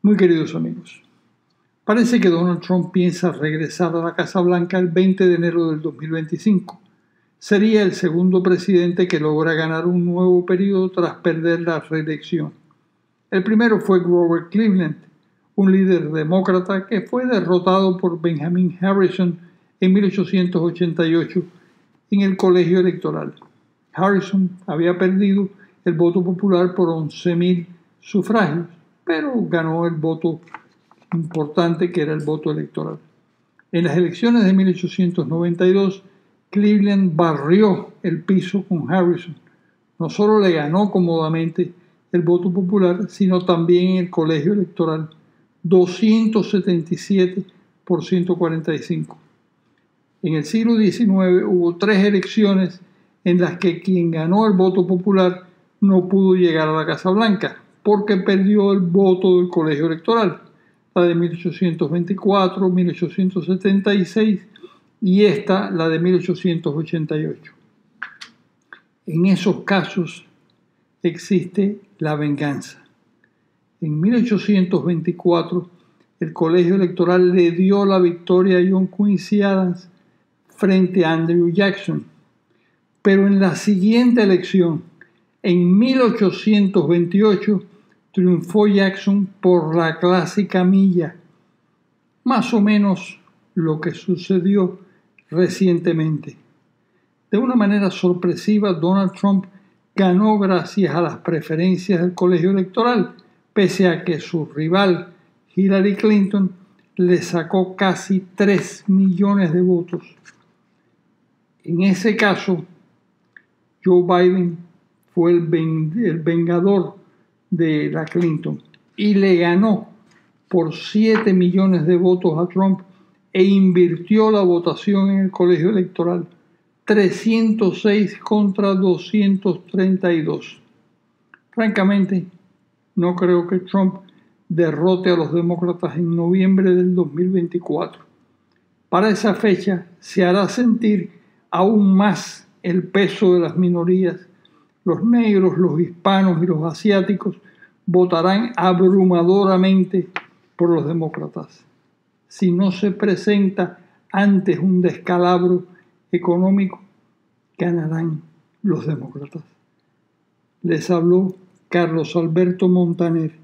Muy queridos amigos, parece que Donald Trump piensa regresar a la Casa Blanca el 20 de enero del 2025. Sería el segundo presidente que logra ganar un nuevo periodo tras perder la reelección. El primero fue Grover Cleveland, un líder demócrata que fue derrotado por Benjamin Harrison en 1888 en el colegio electoral. Harrison había perdido el voto popular por 11,000 sufragios, pero ganó el voto importante que era el voto electoral. En las elecciones de 1892, Cleveland barrió el piso con Harrison. No solo le ganó cómodamente el voto popular, sino también en el colegio electoral, 277 por 145. En el siglo XIX hubo 3 elecciones en las que quien ganó el voto popular no pudo llegar a la Casa Blanca porque perdió el voto del colegio electoral, la de 1824, 1876 y esta, la de 1888. En esos casos existe la venganza. En 1824, el colegio electoral le dio la victoria a John Quincy Adams frente a Andrew Jackson. Pero en la siguiente elección, en 1828, triunfó Jackson por la clásica milla, más o menos lo que sucedió recientemente. De una manera sorpresiva, Donald Trump ganó gracias a las preferencias del colegio electoral, pese a que su rival Hillary Clinton le sacó casi 3 millones de votos. En ese caso, Joe Biden fue el vengador de la Clinton y le ganó por 7 millones de votos a Trump e invirtió la votación en el colegio electoral, 306 contra 232. Francamente, no creo que Trump derrote a los demócratas en noviembre del 2024. Para esa fecha se hará sentir aún más el peso de las minorías. Los negros, los hispanos y los asiáticos votarán abrumadoramente por los demócratas. Si no se presenta antes un descalabro económico, ganarán los demócratas. Les habló Carlos Alberto Montaner